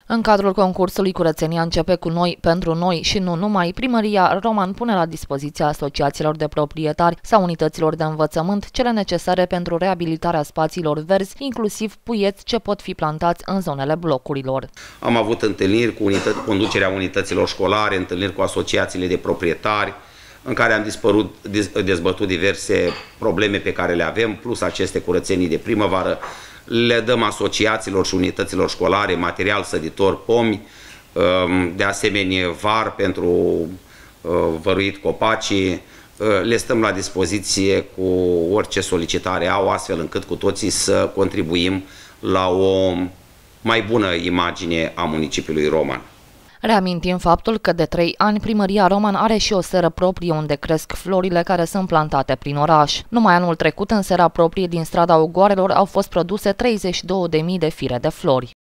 În cadrul concursului Curățenia începe cu noi, pentru noi și nu numai, Primăria Roman pune la dispoziția asociațiilor de proprietari sau unităților de învățământ cele necesare pentru reabilitarea spațiilor verzi, inclusiv puieți ce pot fi plantați în zonele blocurilor. Am avut întâlniri cu conducerea unităților școlare, întâlniri cu asociațiile de proprietari, în care am dezbătut diverse probleme pe care le avem, plus aceste curățenii de primăvară. Le dăm asociațiilor și unităților școlare material săditor, pomi, de asemenea var pentru văruit copacii. Le stăm la dispoziție cu orice solicitare au, astfel încât cu toții să contribuim la o mai bună imagine a municipiului Roman. Reamintim faptul că de 3 ani Primăria Roman are și o seră proprie unde cresc florile care sunt plantate prin oraș. Numai anul trecut, în sera proprie din strada Ogoarelor, au fost produse 32.000 de fire de flori.